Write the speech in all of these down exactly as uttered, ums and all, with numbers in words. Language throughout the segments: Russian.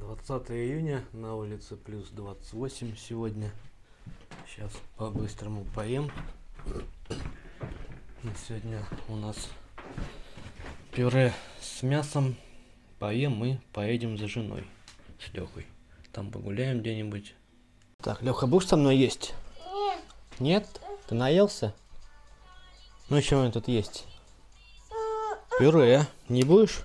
двадцатое июня, на улице плюс двадцать восемь сегодня. Сейчас по-быстрому поем. Сегодня у нас пюре с мясом. Поем и поедем за женой с Лехой. Там погуляем где-нибудь. Так, Леха, будешь со мной есть? Нет. Нет? Ты наелся? Ну, что у меня тут есть? Пюре. Не будешь?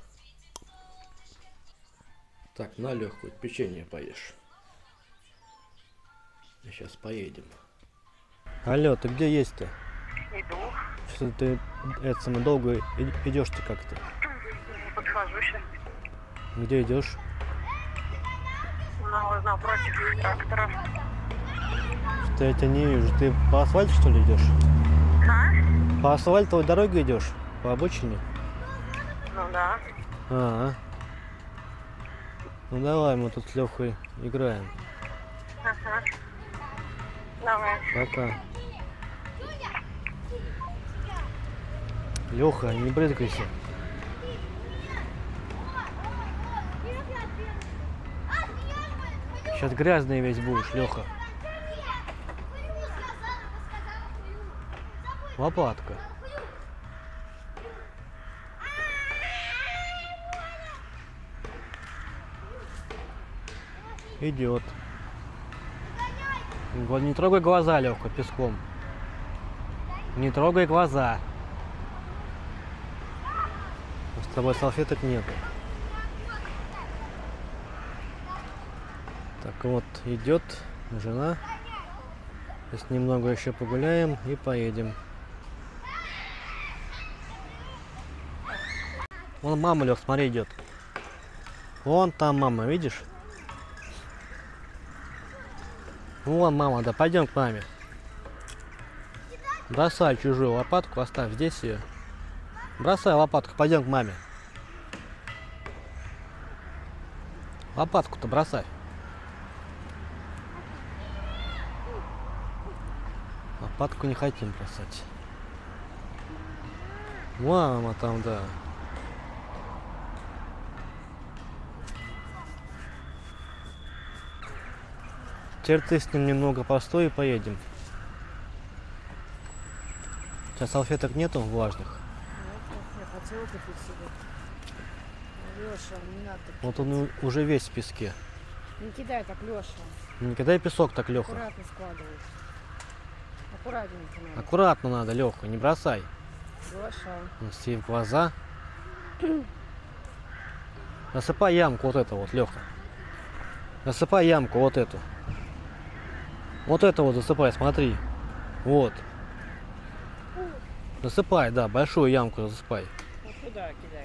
Так, на легкую печенье поешь. Сейчас поедем. Алло, ты где есть-то? Иду. Что ты это самое долго идешь-то как-то? Подхожу сейчас. Где идешь? Ну, напротив трактора. Что я тебя не вижу. Ты по асфальту, что ли, идешь? А? По асфальтовой дороге идешь? По обочине? Ну да. А, -а. Ну давай, мы тут с Лехой играем. Ага. Давай. Пока. Леха, не брызгайся. Сейчас грязный весь будешь, Леха. Лопатка. Идет. Не трогай глаза, Леха, песком. Не трогай глаза. С тобой салфеток нет. Так вот, идет жена. Сейчас немного еще погуляем и поедем. Вон мама, Лех, смотри, идет. Вон там мама, видишь? Вон мама, да пойдем к маме. Бросай чужую лопатку, оставь здесь ее. Бросай лопатку, пойдем к маме. Лопатку-то бросай. Лопатку не хотим бросать. Мама там, да. Теперь ты с ним немного постой и поедем. Сейчас салфеток нету влажных. Я хотела купить себе. Леша, не надо. Вот он уже весь в песке. Не кидай так, Леша. Не кидай песок так, Леха. Аккуратно складывай. Аккуратненько надо. Аккуратно надо, Леха, не бросай. Леша. Все в глаза. Насыпай ямку вот эту вот, Леха. Насыпай ямку вот эту. Вот это вот засыпай, смотри. Вот. Засыпай, да, большую ямку засыпай. Вот туда кидай,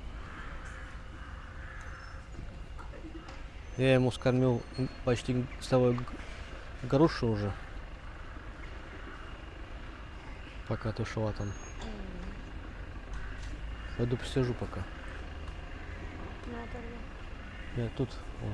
да. Я ему скормил почти с тобой грушу уже. Пока ты шла там. Пойду посижу пока. Я тут. Вон.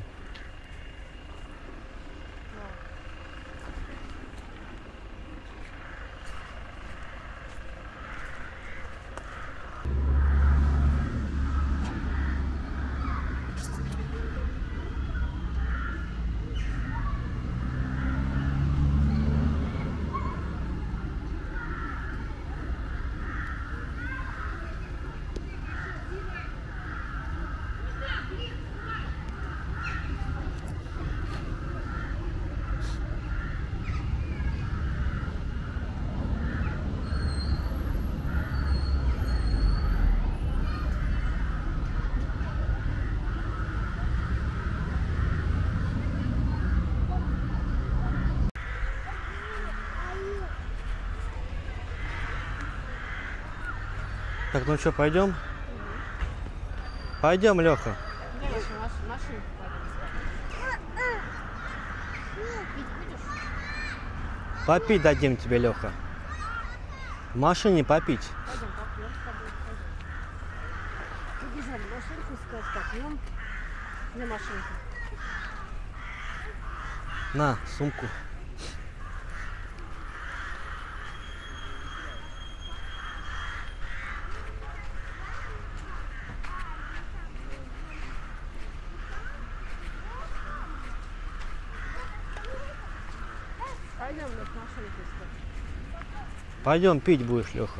Так, ну что, пойдем? Угу. Пойдем, Леха. Машину Попить дадим тебе, Леха. В машине попить. Пойдем, попьем с тобой. Побежали машинку искать, попьем. Где машинка? На, сумку. Пойдем на машинке искать. Пойдем пить будешь, Леха.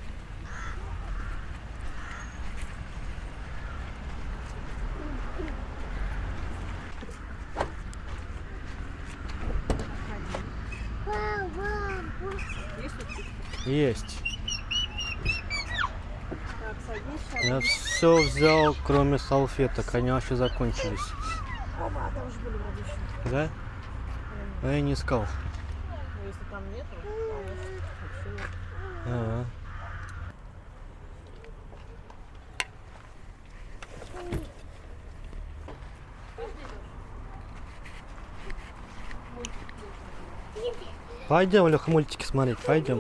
Есть тут пить? Есть. Так, садись. Я все взял, кроме салфеток. Они вообще закончились. Оба, там же были вроде еще. Да? А я не искал. Ну, если там нету, то вообще нет. Ага. Пойдем, Леха, мультики смотреть, пойдем.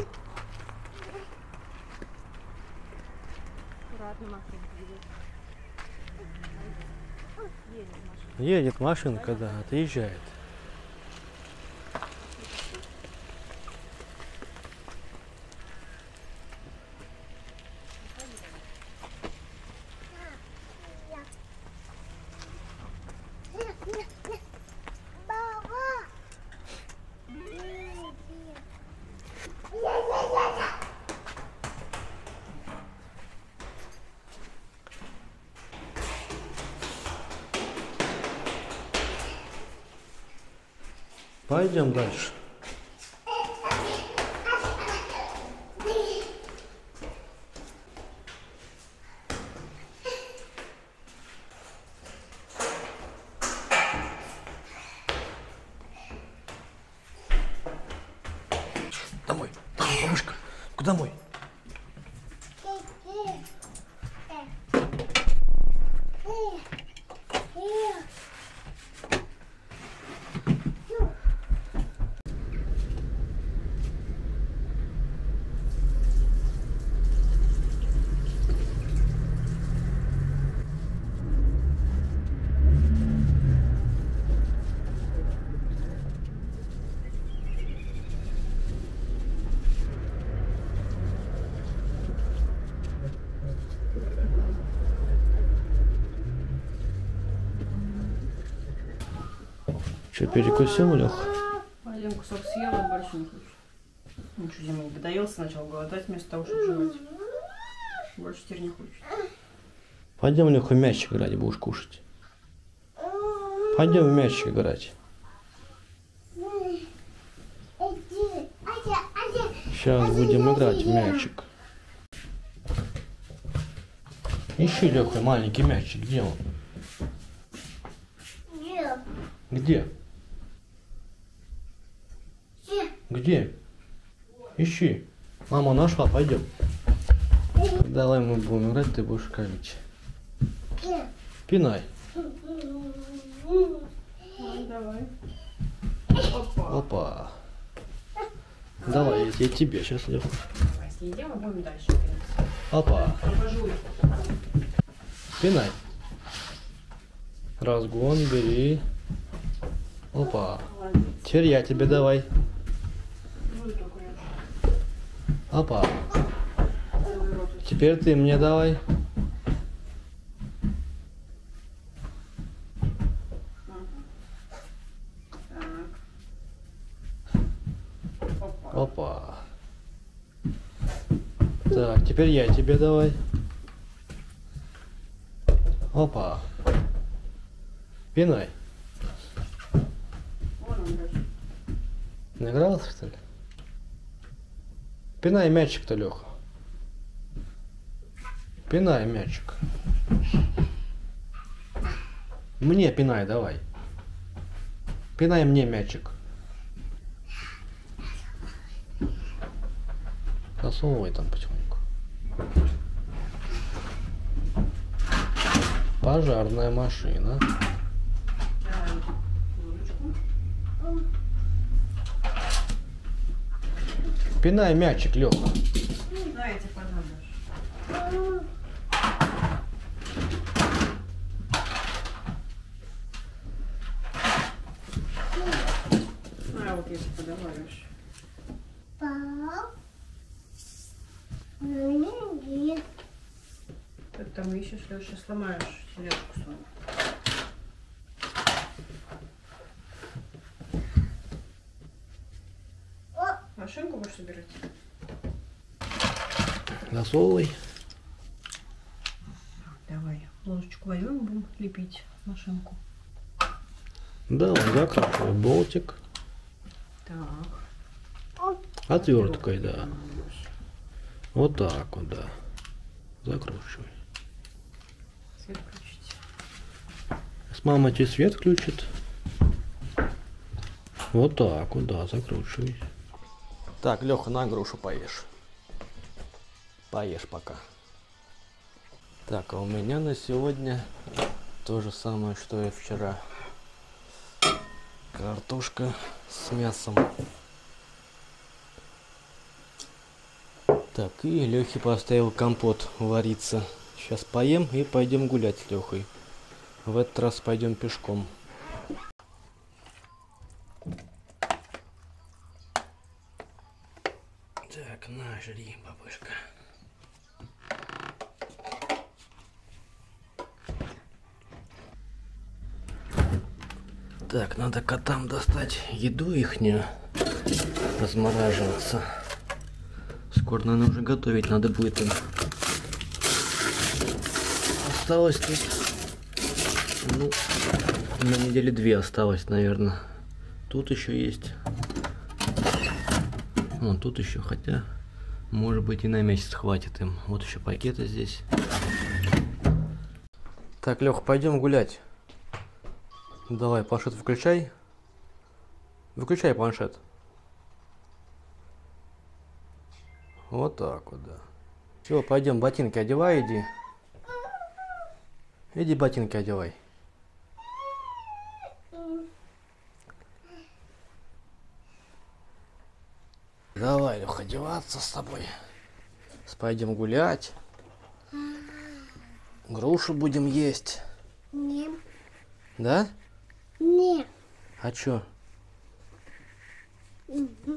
Аккуратно машинка едет. Едет машинка. Едет машинка, да, отъезжает. Пойдем дальше. Домой. Домой, бабушка. Куда домой? Что, перекусил, Лех? Один кусок съела, больше не хочу. Ну что, Дима, подоелся, начал голодать вместо того, чтобы жевать. Больше теперь не хочет. Пойдем, Леха, в мяч играть, будешь кушать. Пойдем в мяч играть. Сейчас будем играть в мячик. Ищи, Леха, маленький мячик. Где он? Где? Где? Ищи. Мама нашла, пойдем. Давай мы будем играть, ты будешь кормить. Пинай. Давай. Опа. Давай, я тебе сейчас, Леха. Давай, съедим и будем дальше играть. Опа. Покажу. Пинай. Разгон, бери. Опа. Теперь я тебе давай. Опа. Теперь ты мне давай. Опа. Так, теперь я тебе давай. Опа. Пинай. Наигрался, что ли? Пинай мячик-то, Леха. Пинай мячик. Мне пинай, давай. Пинай мне мячик. Засовывай там потихоньку. Пожарная машина. Пинай мячик, Леха. Давайте подам. А вот если подаваешь. Ты там ищешь, Леша, сломаешь селедку свою. машинку будешь собирать? Засовывай. Давай ложечку возьмем, будем лепить машинку. Давай, закручивай болтик. Так. Отверткой, да. Вот так вот, да. Закручивай. Свет включите. С мама тебе свет включит. Вот так вот, да, закручивай. Так, Леха, на грушу поешь. Поешь пока. Так, а у меня на сегодня то же самое, что и вчера. Картошка с мясом. Так, и Лехе поставил компот вариться. Сейчас поем и пойдем гулять с Лехой. В этот раз пойдем пешком. Так, на, жри, бабушка. Так, надо котам достать еду ихнюю, размораживаться. Скоро, наверное, уже готовить надо будет им. Осталось тут, ну, на недели две осталось, наверное. Тут еще есть. Вон, тут еще, хотя, может быть, и на месяц хватит им. Вот еще пакеты здесь. Так, Леха, пойдем гулять. Давай, планшет выключай. Выключай планшет. Вот так вот, да. Все, пойдем, ботинки одевай, иди. Иди ботинки одевай. Давай, Леха, одеваться с тобой. Пойдем гулять. Грушу будем есть. Нет. Да? Нет. А чё? Угу.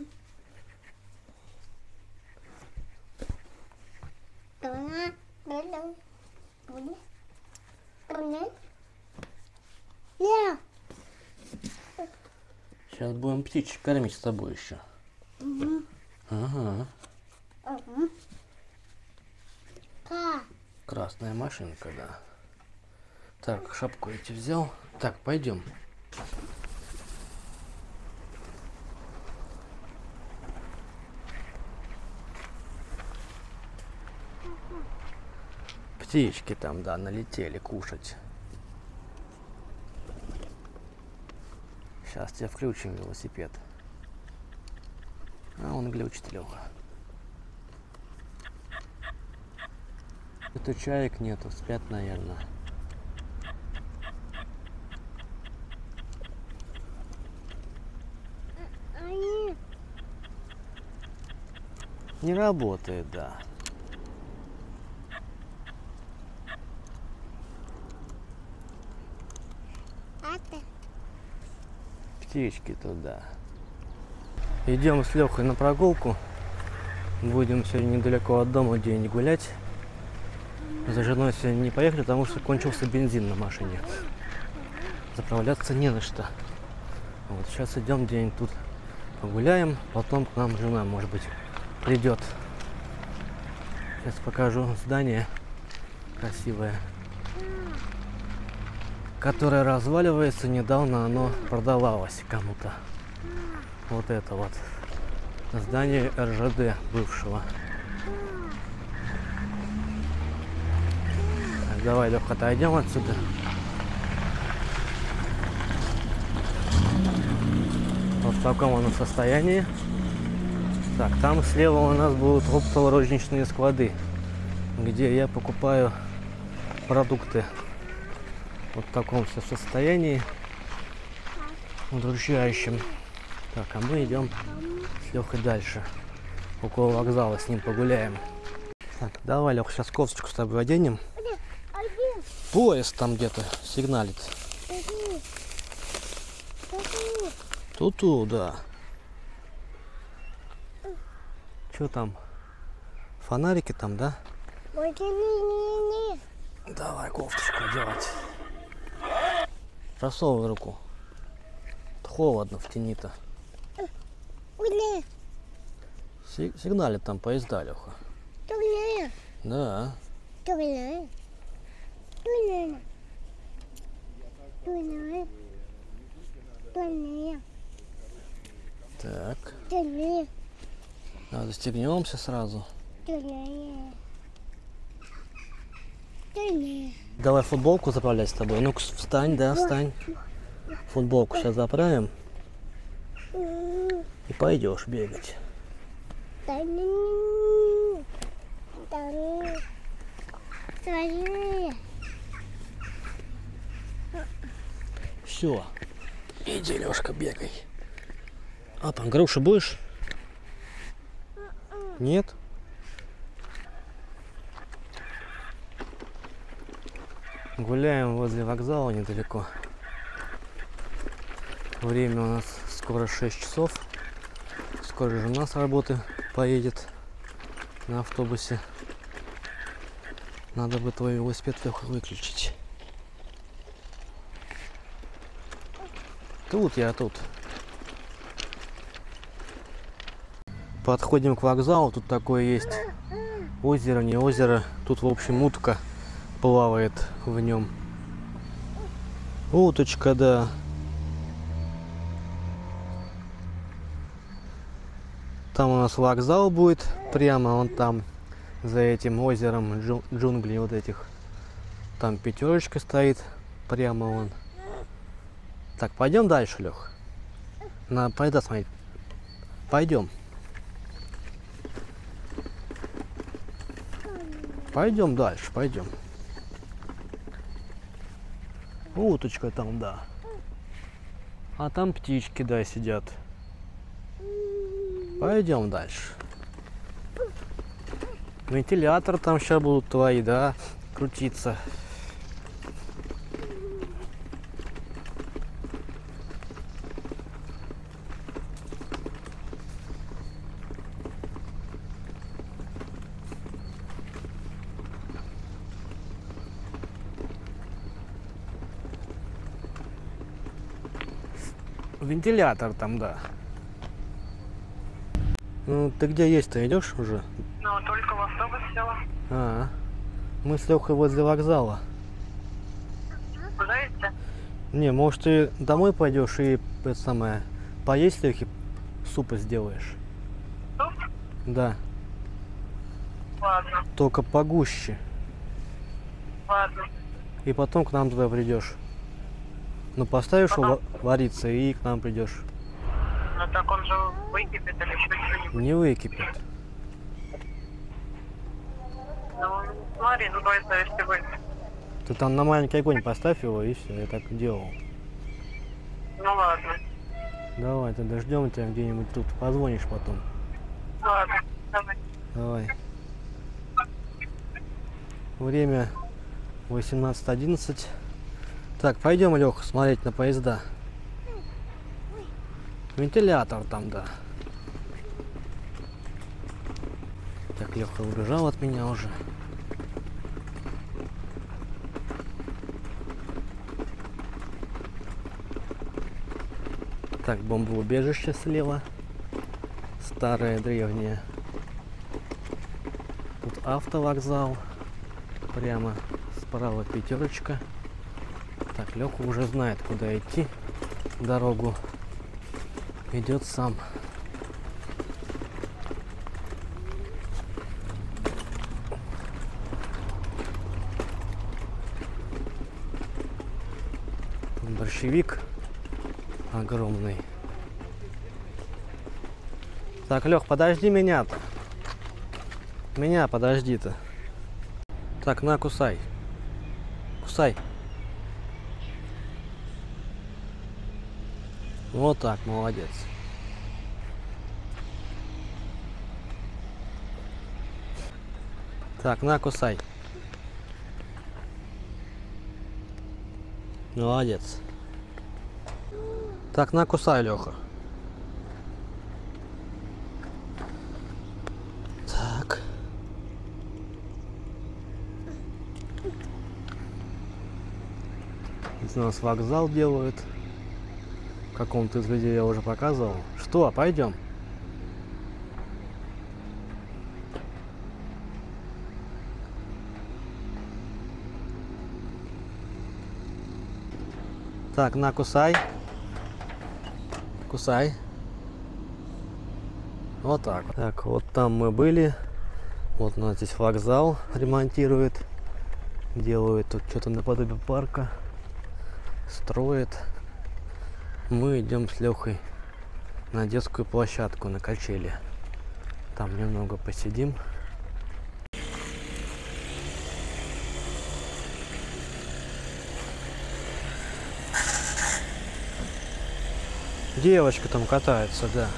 Сейчас будем птичек кормить с тобой еще. Угу. Ага. Угу. Как? Красная машинка, да. Так, шапку эти взял. Так, пойдем. Птички там, да, налетели кушать. Сейчас тебе включим велосипед. А он глючит, Леха. Это чаек нету, спят, наверное. Не работает, да. Птички туда. Идем с Лехой на прогулку. Будем сегодня недалеко от дома где-нибудь гулять. За женой сегодня не поехали, потому что кончился бензин на машине. Заправляться не на что. Вот сейчас идем где-нибудь тут погуляем, потом к нам жена, может быть, придет. Сейчас покажу здание красивое, которое разваливается. Недавно оно продавалось кому-то. Вот это вот здание эр жэ дэ бывшего. Так, давай, Леха, отойдем отсюда. Вот в таком оно состоянии. Так, там слева у нас будут оптово-розничные склады, где я покупаю продукты. Вот в таком все состоянии, удручающем. Так, а мы идем с Лехой дальше. Около вокзала с ним погуляем. Так, давай, Леха, сейчас кофточку с тобой оденем. Поезд там где-то сигналит. Ту-ту, да. Что там? Фонарики там, да? Давай кофточку одевать. Просовывай руку. Холодно в тени-то. Си- Сигналит там поезда, Леха. Туля. Да. Туля. Туля. Туля. Туля. Так. Туля. А, застегнемся сразу. Туля. Туля. Давай футболку заправлять с тобой. Ну-ка, встань, да, встань. Футболку сейчас заправим. И пойдешь бегать. Туля. Туля. Туля. Все. Иди, Лешка, бегай. А, там груши будешь? Нет? Гуляем возле вокзала недалеко. Время у нас скоро шесть часов. Скоро жена с работы поедет на автобусе. Надо бы твой велосипед, Леха, выключить. Тут я, тут. Подходим к вокзалу. Тут такое есть озеро, не озеро. Тут, в общем, утка плавает в нем. Уточка, да. Там у нас вокзал будет. Прямо вон там, за этим озером, джу- джунглей вот этих. Там пятерочка стоит. Прямо вон. Так, пойдем дальше, Лех. На поезда смотреть. Пойдем. Пойдем дальше, пойдем. Уточка там, да. А там птички, да, сидят. Пойдем дальше. Вентилятор там сейчас будут твои, да, крутиться. Вентилятор там, да. Ну, ты где есть-то, идешь уже? Ну, только в автобус села. А, мы с Лехой возле вокзала. Куда идти? Не, может, ты домой пойдешь и это самое, поесть Лехе супа сделаешь? Суп? Да, Ладно, только погуще. ладно. И потом к нам туда придешь. Ну, поставишь его ва- вариться и к нам придешь. Ну так он же выкипит или еще что-нибудь. Не выкипит. Ну, смотри, с твоей совести будет. Ты там на маленький огонь поставь его, и все, я так делал. Ну ладно, Давай, тогда ждем тебя где-нибудь тут. Позвонишь потом. ладно, давай. Давай. Время восемнадцать одиннадцать. Так, пойдем, Леха, смотреть на поезда. Вентилятор там, да. Так, Леха убежал от меня уже. Так, бомбоубежище слева. Старое, древнее. Тут автовокзал. Прямо справа пятерочка. Так, Леха уже знает, куда идти. Дорогу идет сам. Тут борщевик огромный. Так, Лех, подожди меня-то. Меня подожди-то. Так, на, кусай. Кусай. Вот так, молодец. Так, на, кусай. Молодец. Так, на, кусай, Леха. Так. Здесь у нас вокзал делают. В каком-то из видео я уже показывал. Что, пойдем? Так, на, кусай. Кусай. Вот так. Так, вот там мы были. Вот у нас здесь вокзал ремонтируют. Делают тут что-то наподобие парка. Строят. Мы идем с Лехой на детскую площадку, на качели. Там немного посидим. Девочка там катается, да.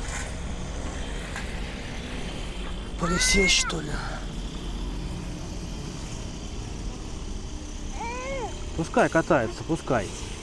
Присесть, что ли? Пускай катается, пускай.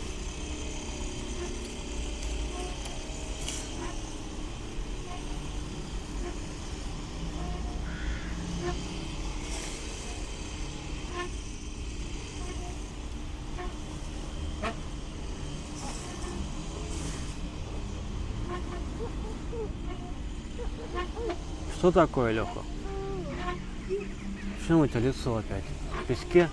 Что такое, Леха? Почему у тебя лицо опять в песке?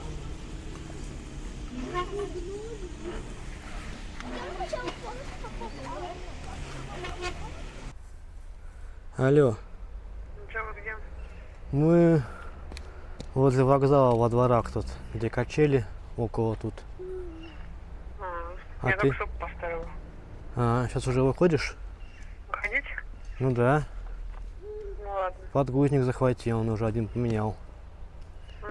Алло. Че, вы где? Мы возле вокзала во дворах тут, где качели, около тут. А, А я ты? только суп поставила. А, сейчас уже выходишь? Выходить? Ну да. Ну ладно. Подгузник захватил, он уже один поменял. Угу.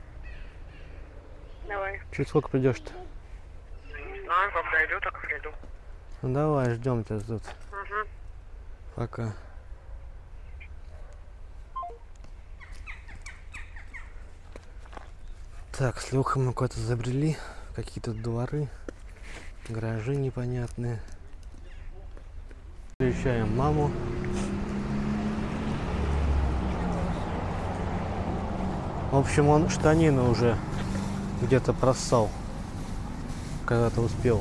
Давай. Чуть сколько придешь-то? Не знаю, когда иду, так приду. Ну давай, ждем тебя тут. Угу. Пока. Так, с Лехой мы куда-то забрели. Какие-то дворы, гаражи непонятные. Встречаем маму. В общем, он штанины уже где-то проссал, когда-то успел.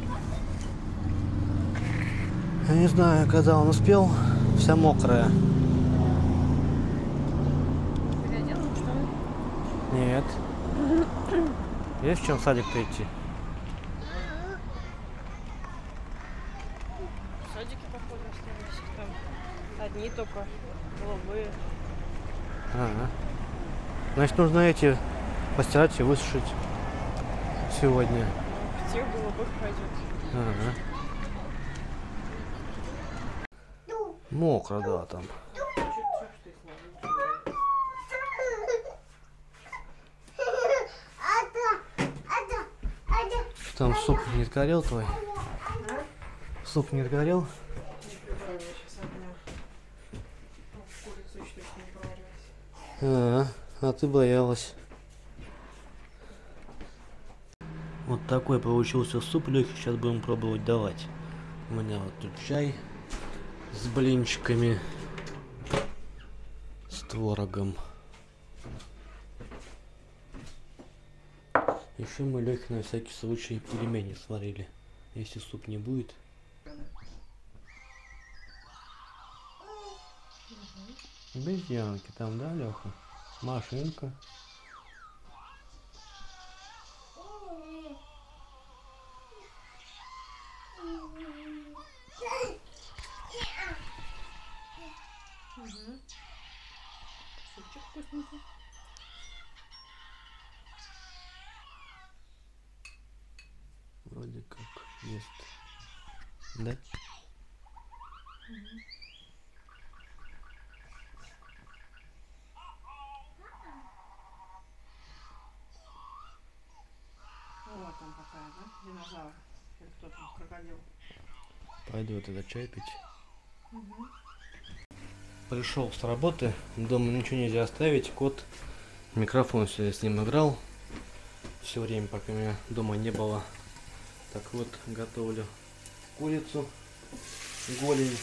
Я не знаю, когда он успел, вся мокрая. Переоделась, что ли? Нет. Есть в чем в садик-то идти? Садики, походу, остались. Там одни только голубые. Ага. Значит, нужно эти постирать и высушить сегодня. В тех голубых пойдет. Ага. Мокро, да, там. Там суп не сгорел твой? Суп не сгорел? А, а ты боялась. Вот такой получился суп легкий. Сейчас будем пробовать давать. У меня вот тут чай с блинчиками, с творогом. Еще мы Лехе на всякий случай пельмени сварили, если суп не будет. Обезьянки там, да, Леха? Машинка. Супчик вкусненький. Вроде как есть. Да? Вот там какая, да? Динозавр. Или кто там? Крокодил. Пойду вот этот чай пить. Пришел с работы, дома ничего нельзя оставить, кот, микрофон сегодня с ним играл, все время, пока меня дома не было. Так вот, готовлю курицу, голень.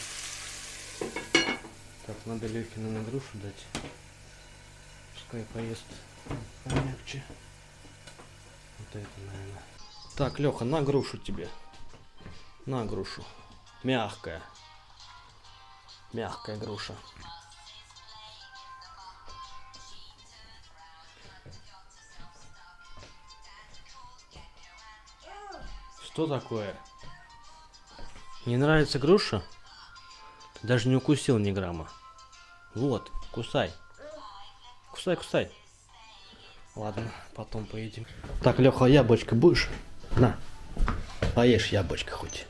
Так, надо Лехе на грушу дать, пускай поест помягче. Вот это, наверное. Так, Леха, на грушу тебе, на грушу, мягкая. Мягкая груша. Что такое? Не нравится груша? Ты даже не укусил ни грамма. Вот, кусай. Кусай, кусай. Ладно, потом поедим. Так, Леха, яблочко будешь? На, поешь яблочко хоть.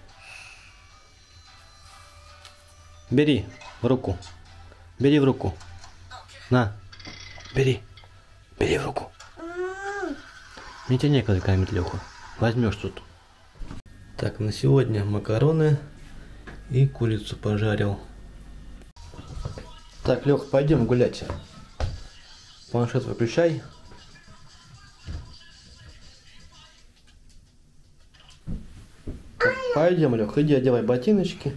Бери в руку. Бери в руку. На, бери. Бери в руку. Мне тебе некогда кормить, Леха. Возьмешь тут. Так, на сегодня макароны и курицу пожарил. Так, Леха, пойдем гулять. Планшет выключай. Так, пойдем, Лех, иди одевай ботиночки.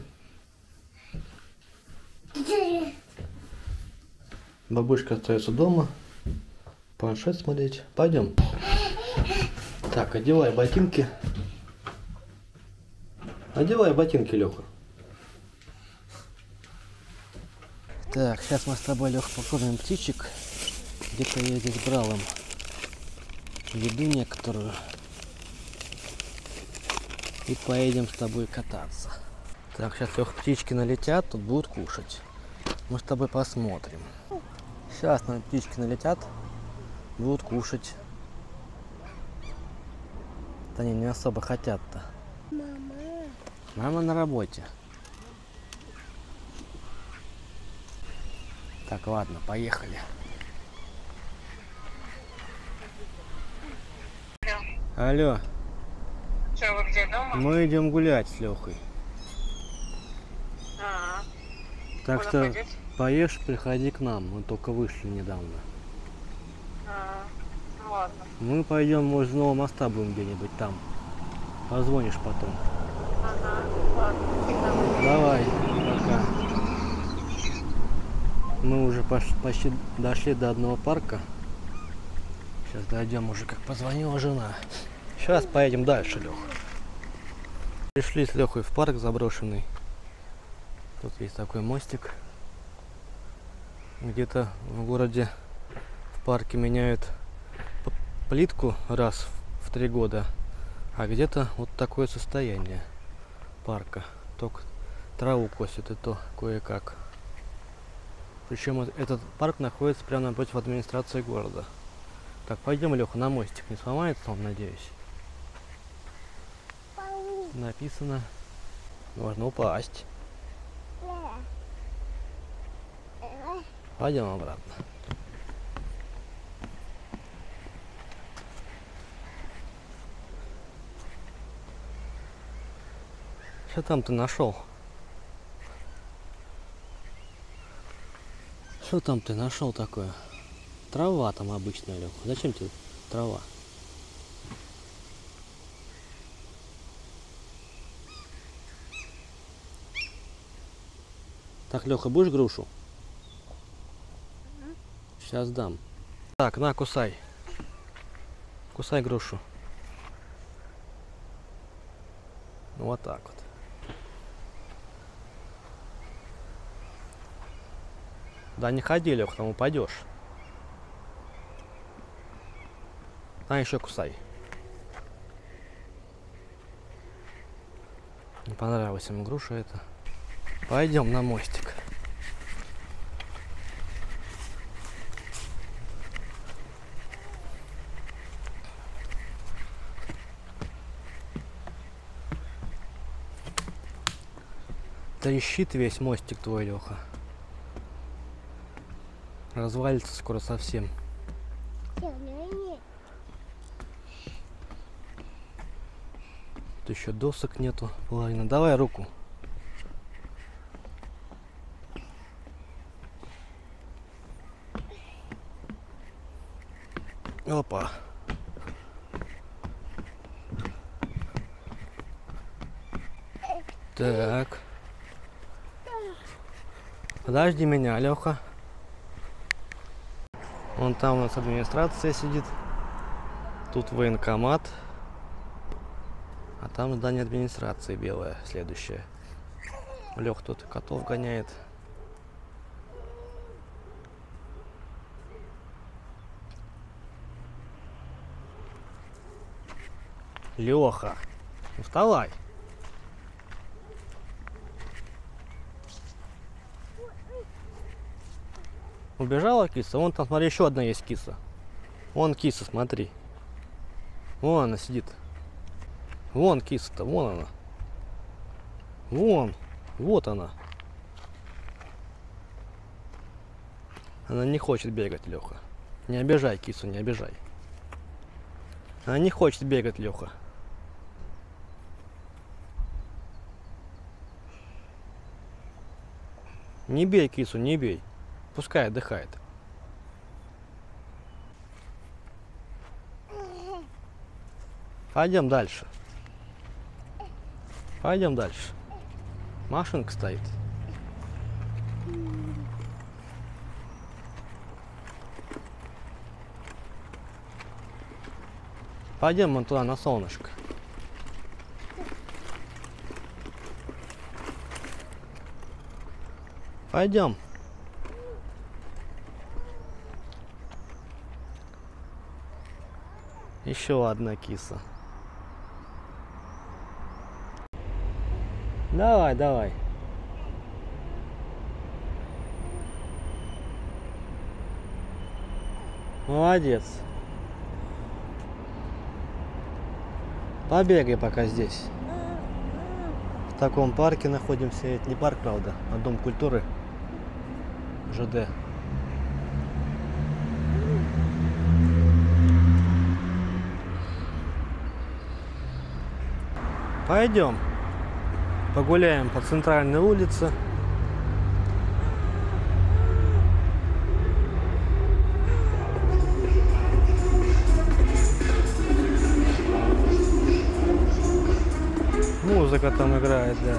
Бабушка остается дома. Планшет смотреть. Пойдем. Так, одевай ботинки. Одевай ботинки, Леха. Так, сейчас мы с тобой, Леха, покормим птичек. Где-то я здесь брал им еду некоторую. И поедем с тобой кататься. Так, сейчас, Леха, птички налетят, тут будут кушать. Мы с тобой посмотрим. Сейчас нам птички налетят, будут кушать. Да они не особо хотят-то. Мама. Мама на работе. Так, ладно, поехали. Алло. Что, вы где, дома? Мы идем гулять с Лехой. А, Так куда что пойдете? поешь, приходи к нам. Мы только вышли недавно. А, ну ладно. Мы пойдем, может, с Нового моста будем где-нибудь там. Позвонишь потом. Ага, ладно. Давай, пока. Мы уже пош- почти дошли до одного парка. Сейчас дойдем уже, как позвонила жена. Сейчас поедем дальше, Леха. Пришли с Лехой в парк заброшенный. Тут есть такой мостик. Где-то в городе в парке меняют п- плитку раз в три года. А где-то вот такое состояние парка. Только траву косят, и то кое-как. Причем этот парк находится прямо напротив администрации города. Так, пойдем, Леха, на мостик. Не сломается он, надеюсь. Написано, можно упасть. Пойдем обратно. Что там ты нашел? Что там ты нашел такое? Трава там обычная, Леха. Зачем тебе трава? Так, Леха, будешь грушу? Сейчас дам. Так, на, кусай. Кусай грушу. Ну, вот так вот. Да не ходи, Лех, там упадешь. На, еще кусай. Не понравилась ему груша эта. Пойдем на мостик. Трещит весь мостик твой, Леха. Развалится скоро совсем. Тут еще досок нету половины. Давай руку. Опа. Так. Подожди меня, Леха. Вон там у нас администрация сидит. Тут военкомат. А там здание администрации белое, следующее. Лех тут котов гоняет. Леха, Вставай. Убежала киса? Вон там, смотри, еще одна есть киса. Вон киса, смотри. Вон она сидит. Вон киса-то, вон она. Вон. Вот она. Она не хочет бегать, Леха. Не обижай кису, не обижай. Она не хочет бегать, Леха. Не бей кису, не бей. Пускай отдыхает. Пойдем дальше. Пойдем дальше. Машинка стоит. Пойдем вон туда на солнышко. Пойдем. Еще одна киса. Давай, давай. Молодец. Побегай пока здесь. В таком парке находимся. Это не парк, правда, а Дом культуры. ЖД. Пойдем. Погуляем по центральной улице. Музыка там играет, да.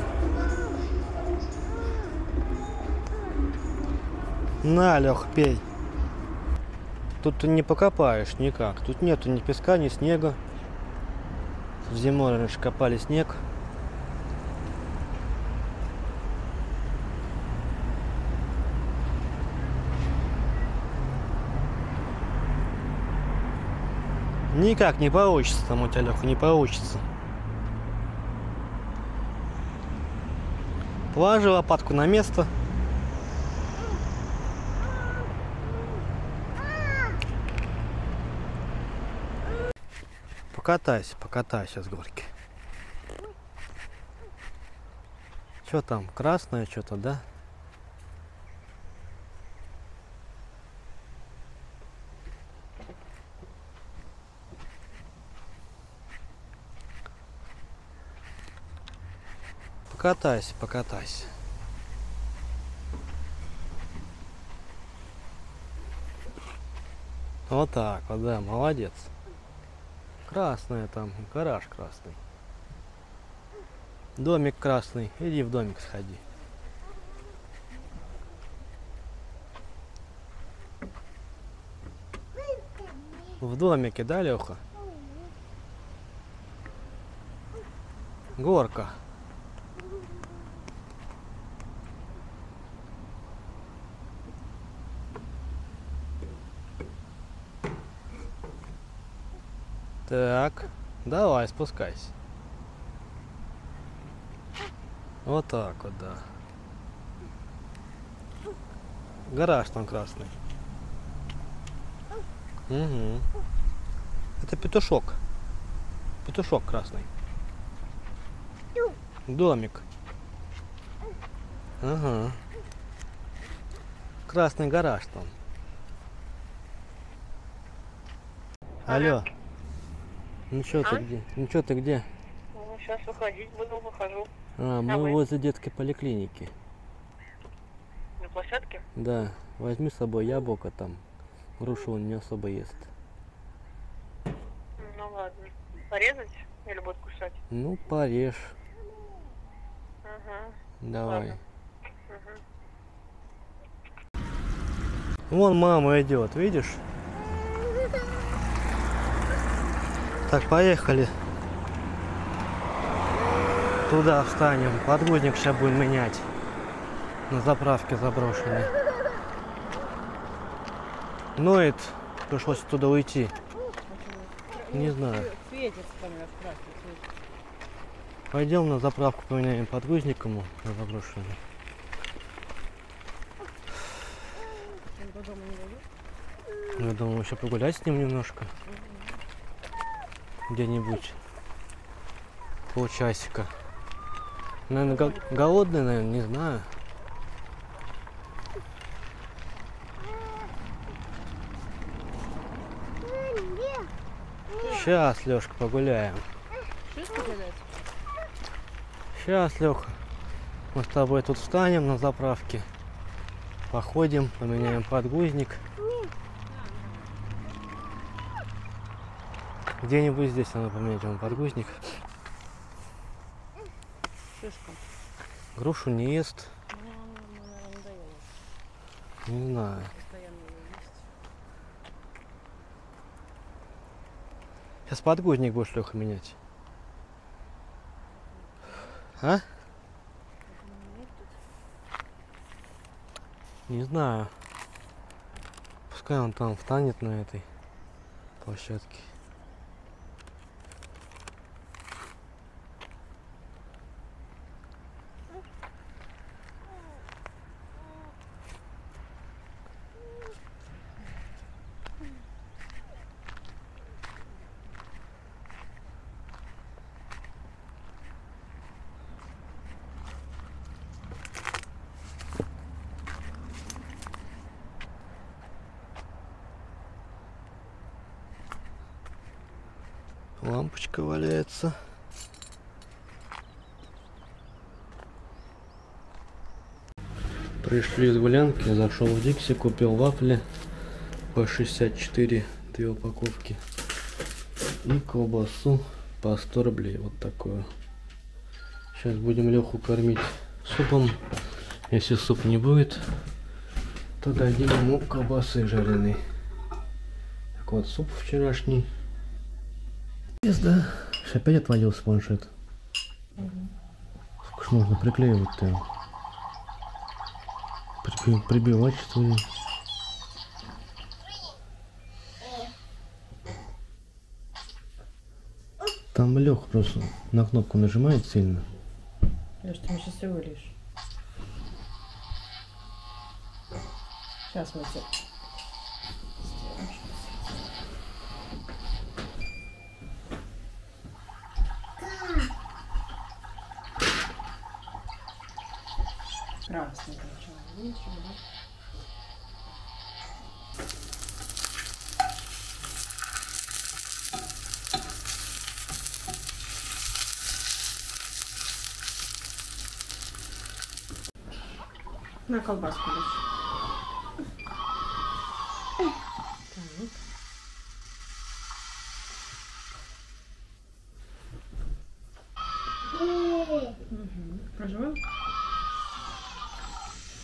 На, Лех, пей. Тут ты не покопаешь никак. Тут нету ни песка, ни снега. Зимой раньше копали снег. Никак не получится там у тебя, Леха, не получится. Положи лопатку на место. Покатайся, покатайся с горки. Что там, красное что-то, да? Покатайся, покатайся. Вот так вот, да, молодец. Красная там, гараж красный. Домик красный. Иди в домик сходи. В домике, да, Леха? Горка. Так, давай, спускайся. Вот так вот, да. Гараж там красный. Угу. Это петушок. Петушок красный. Домик. Ага. Красный гараж там. Алло. Ну что ты где? Ну что ты где? Ну, сейчас выходить буду, выхожу. А, мы А вы? возле детской поликлиники. На площадке? Да, возьми с собой яблоко там. Грушу он не особо ест. Ну ладно. Порезать или будет кусать? Ну, порежь. Угу. Давай. Ладно. Угу. Вон мама идет, видишь? Так, поехали. Туда встанем. Подгузник сейчас будем менять. На заправке заброшенной. Ноет. Пришлось оттуда уйти. Не знаю. Светится, понимаешь, красный светится. Пойдем на заправку поменяем подгузник ему на заброшенный. Я думаю, еще погулять с ним немножко. Где-нибудь полчасика. Наверное, го голодный, наверное, не знаю. Сейчас, Лёшка, погуляем. Сейчас, Лёха, мы с тобой тут встанем на заправке, походим, поменяем подгузник. Где-нибудь здесь надо поменять ему подгузник. Шишка. Грушу не ест. Не знаю. Сейчас подгузник будешь, Леха, менять. А? Не знаю. Пускай он там встанет на этой площадке. Лампочка валяется. Пришли из гулянки, зашел в Дикси, купил вафли по шестьдесят четыре, две упаковки, и колбасу по сто рублей, вот такую. Сейчас будем Леху кормить супом. Если суп не будет, то дадим ему колбасы жареной. Так вот, суп вчерашний. Да, опять отвалился планшет. Угу. Сколько ж можно приклеивать-то? При, прибивать что ли? Там Лех просто на кнопку нажимает сильно. Леш, ты мне сейчас и выльешь. Сейчас мы все. Красный сначала, видишь, да? На колбаску лишь.